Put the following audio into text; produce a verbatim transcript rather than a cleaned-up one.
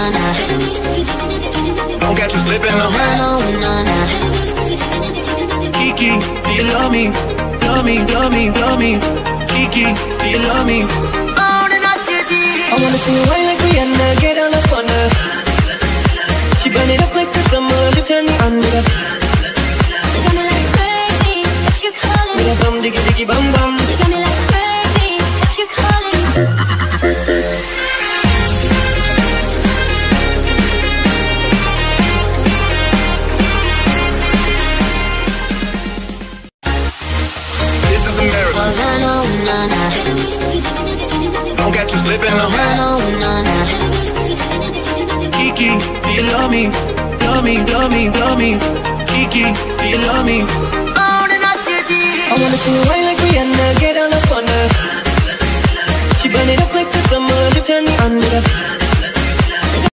Don't catch you slipping up. Kiki, do you love me? Love me, love me, love me. Kiki, do you love me? I wanna see you wine like Rihanna, get all up on her. She burn it up like the summer, she turn me on with her. You got me like crazy, what you calling? With a bum diggy diggy bum bum. You got me like crazy, what you calling? This is America. Don't catch you slipping up. Kiki, do you love me? Love me, love me, love me. Kiki, do you love me? I wanna see you wine like Rihanna, get all up on her. She burn it up like the summer, she turn me on with her.